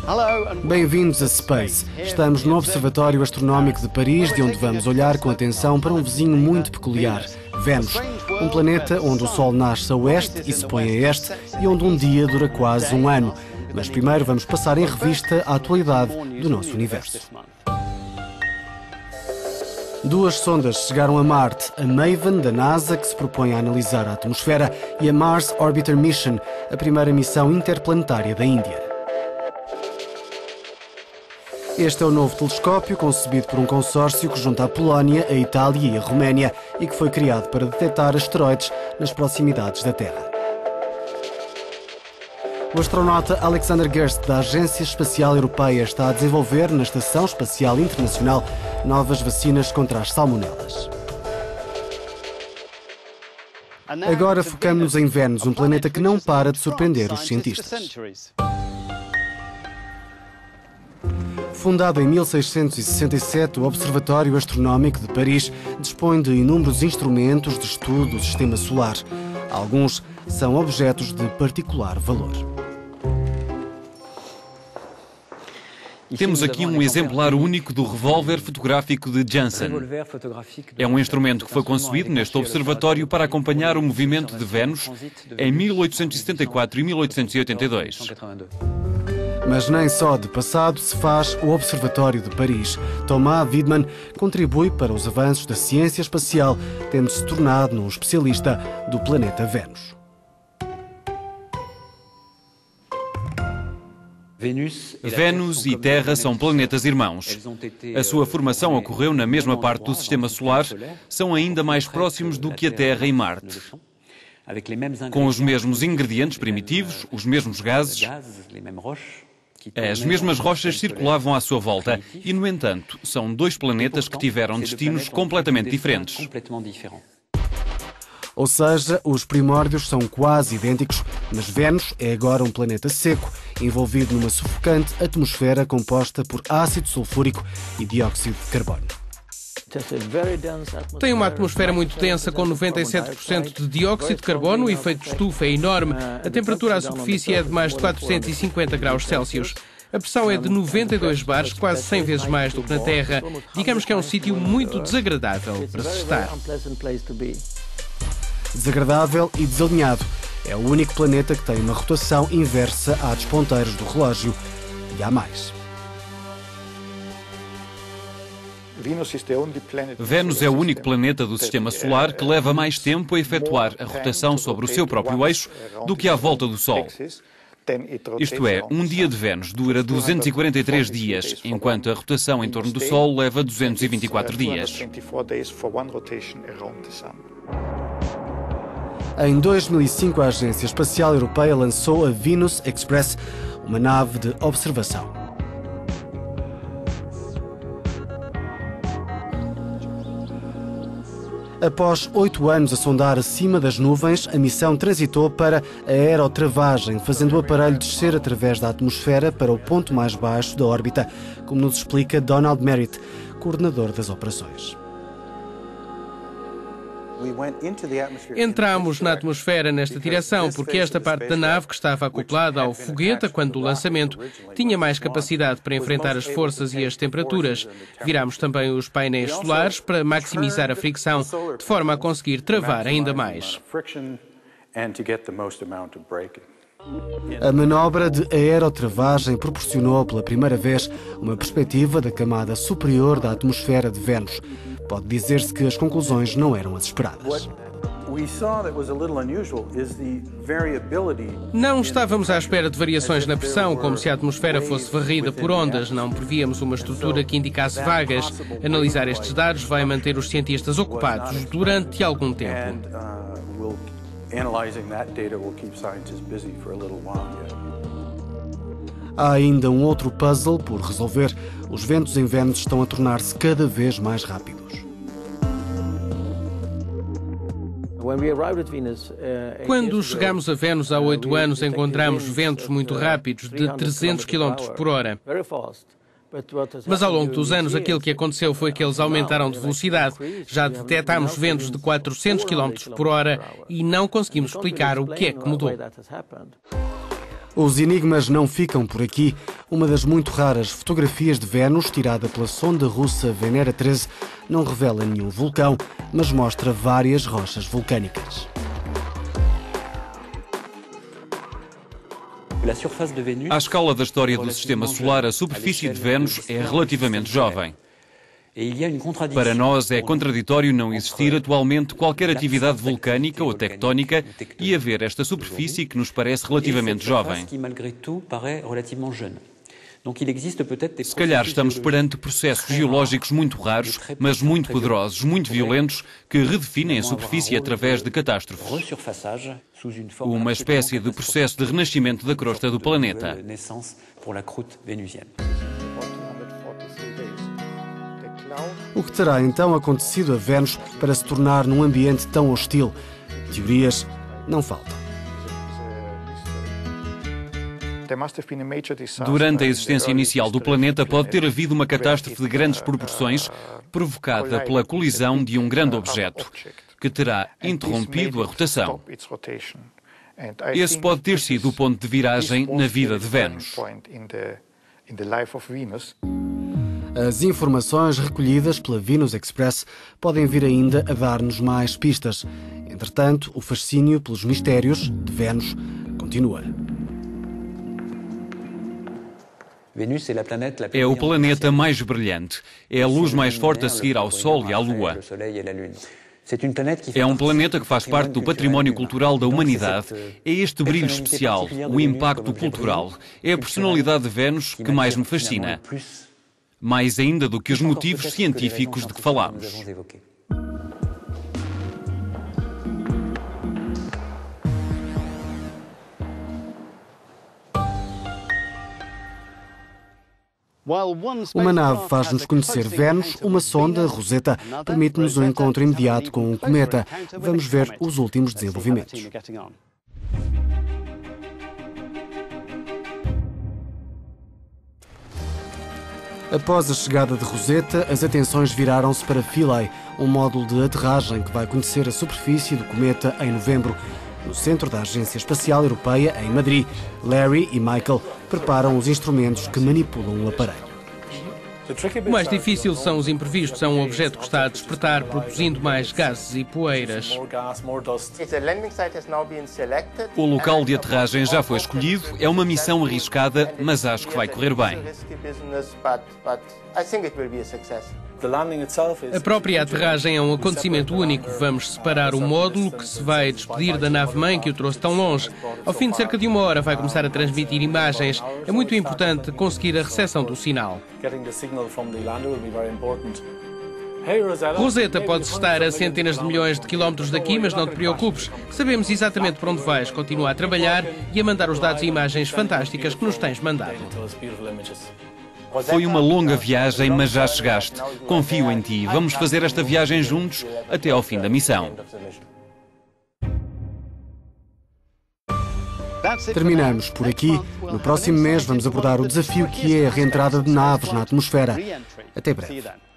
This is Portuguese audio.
Bem-vindos a Space. Estamos no Observatório Astronómico de Paris, de onde vamos olhar com atenção para um vizinho muito peculiar, Vênus. Um planeta onde o Sol nasce a oeste e se põe a este e onde um dia dura quase um ano. Mas primeiro vamos passar em revista a atualidade do nosso universo. Duas sondas chegaram a Marte, a MAVEN da NASA, que se propõe a analisar a atmosfera, e a Mars Orbiter Mission, a primeira missão interplanetária da Índia. Este é o novo telescópio, concebido por um consórcio que junta a Polónia, a Itália e a Roménia e que foi criado para detectar asteroides nas proximidades da Terra. O astronauta Alexander Gerst, da Agência Espacial Europeia, está a desenvolver na Estação Espacial Internacional novas vacinas contra as salmonelas. Agora focamos-nos em Vênus, um planeta que não para de surpreender os cientistas. Fundado em 1667, o Observatório Astronómico de Paris dispõe de inúmeros instrumentos de estudo do Sistema Solar. Alguns são objetos de particular valor. Temos aqui um exemplar único do revólver fotográfico de Janssen. É um instrumento que foi concebido neste observatório para acompanhar o movimento de Vênus em 1874 e 1882. Mas nem só de passado se faz o Observatório de Paris. Thomas Widman contribui para os avanços da ciência espacial, tendo-se tornado um especialista do planeta Vênus. Vênus e Terra são planetas irmãos. A sua formação ocorreu na mesma parte do Sistema Solar, são ainda mais próximos do que a Terra e Marte. Com os mesmos ingredientes primitivos, os mesmos gases, as mesmas rochas circulavam à sua volta e, no entanto, são dois planetas que tiveram destinos completamente diferentes. Ou seja, os primórdios são quase idênticos, mas Vênus é agora um planeta seco, envolvido numa sufocante atmosfera composta por ácido sulfúrico e dióxido de carbono. Tem uma atmosfera muito densa, com 97% de dióxido de carbono, o efeito de estufa é enorme, a temperatura à superfície é de mais de 450 graus Celsius. A pressão é de 92 bares, quase 100 vezes mais do que na Terra. Digamos que é um sítio muito desagradável para se estar. Desagradável e desalinhado. É o único planeta que tem uma rotação inversa à dos ponteiros do relógio. E há mais. Vênus é o único planeta do Sistema Solar que leva mais tempo a efetuar a rotação sobre o seu próprio eixo do que à volta do Sol. Isto é, um dia de Vênus dura 243 dias, enquanto a rotação em torno do Sol leva 224 dias. Em 2005, a Agência Espacial Europeia lançou a Venus Express, uma nave de observação. Após 8 anos a sondar acima das nuvens, a missão transitou para a aerotravagem, fazendo o aparelho descer através da atmosfera para o ponto mais baixo da órbita, como nos explica Donald Merritt, coordenador das operações. Entramos na atmosfera nesta direção porque esta parte da nave, que estava acoplada ao foguete quando do lançamento, tinha mais capacidade para enfrentar as forças e as temperaturas. Virámos também os painéis solares para maximizar a fricção, de forma a conseguir travar ainda mais. A manobra de aerotravagem proporcionou pela primeira vez uma perspectiva da camada superior da atmosfera de Vênus. Pode dizer-se que as conclusões não eram as esperadas. Não estávamos à espera de variações na pressão, como se a atmosfera fosse varrida por ondas. Não prevíamos uma estrutura que indicasse vagas. Analisar estes dados vai manter os cientistas ocupados durante algum tempo. Há ainda um outro puzzle por resolver. Os ventos em Vênus estão a tornar-se cada vez mais rápidos. Quando chegamos a Vênus há 8 anos, encontramos ventos muito rápidos, de 300 km por hora. Mas ao longo dos anos, aquilo que aconteceu foi que eles aumentaram de velocidade. Já detectámos ventos de 400 km por hora e não conseguimos explicar o que é que mudou. Os enigmas não ficam por aqui. Uma das muito raras fotografias de Vênus, tirada pela sonda russa Venera 13, não revela nenhum vulcão, mas mostra várias rochas vulcânicas. À escala da história do Sistema Solar, a superfície de Vênus é relativamente jovem. Para nós é contraditório não existir atualmente qualquer atividade vulcânica ou tectónica e haver esta superfície que nos parece relativamente jovem. Se calhar estamos perante processos geológicos muito raros, mas muito poderosos, muito violentos, que redefinem a superfície através de catástrofes. Uma espécie de processo de renascimento da crosta do planeta. O que terá então acontecido a Vênus para se tornar num ambiente tão hostil? Teorias não faltam. Durante a existência inicial do planeta pode ter havido uma catástrofe de grandes proporções provocada pela colisão de um grande objeto, que terá interrompido a rotação. Esse pode ter sido o ponto de viragem na vida de Vênus. As informações recolhidas pela Venus Express podem vir ainda a dar-nos mais pistas. Entretanto, o fascínio pelos mistérios de Vênus continua. É o planeta mais brilhante. É a luz mais forte a seguir ao Sol e à Lua. É um planeta que faz parte do património cultural da humanidade. É este brilho especial, o impacto cultural. É a personalidade de Vênus que mais me fascina. Mais ainda do que os motivos científicos de que falamos. Uma nave faz-nos conhecer Vênus, uma sonda, Rosetta, permite-nos um encontro imediato com um cometa. Vamos ver os últimos desenvolvimentos. Após a chegada de Rosetta, as atenções viraram-se para Philae, um módulo de aterragem que vai conhecer a superfície do cometa em novembro. No centro da Agência Espacial Europeia, em Madrid, Larry e Michael preparam os instrumentos que manipulam o aparelho. O mais difícil são os imprevistos. É um objeto que está a despertar, produzindo mais gases e poeiras. O local de aterragem já foi escolhido. É uma missão arriscada, mas acho que vai correr bem. A própria aterragem é um acontecimento único. Vamos separar o módulo que se vai despedir da nave-mãe que o trouxe tão longe. Ao fim de cerca de 1 hora vai começar a transmitir imagens. É muito importante conseguir a recepção do sinal. Rosetta pode estar a centenas de milhões de quilómetros daqui, mas não te preocupes. Sabemos exatamente para onde vais. Continua a trabalhar e a mandar os dados e imagens fantásticas que nos tens mandado. Foi uma longa viagem, mas já chegaste. Confio em ti. Vamos fazer esta viagem juntos até ao fim da missão. Terminamos por aqui. No próximo mês vamos abordar o desafio que é a reentrada de naves na atmosfera. Até breve.